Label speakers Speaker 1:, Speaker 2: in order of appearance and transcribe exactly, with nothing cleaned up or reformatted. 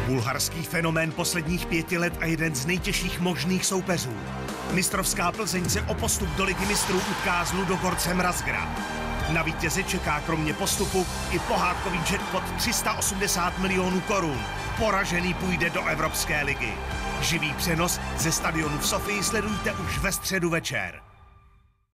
Speaker 1: Bulharský fenomén posledních pěti let a jeden z nejtěžších možných soupeřů. Mistrovská Plzeň se o postup do Ligy mistrů utká s Ludogorcem Razgrad. Na vítěze čeká kromě postupu i pohádkový jackpot tři sta osmdesát milionů korun. Poražený půjde do Evropské ligy. Živý přenos ze stadionu v Sofii sledujte už ve středu večer.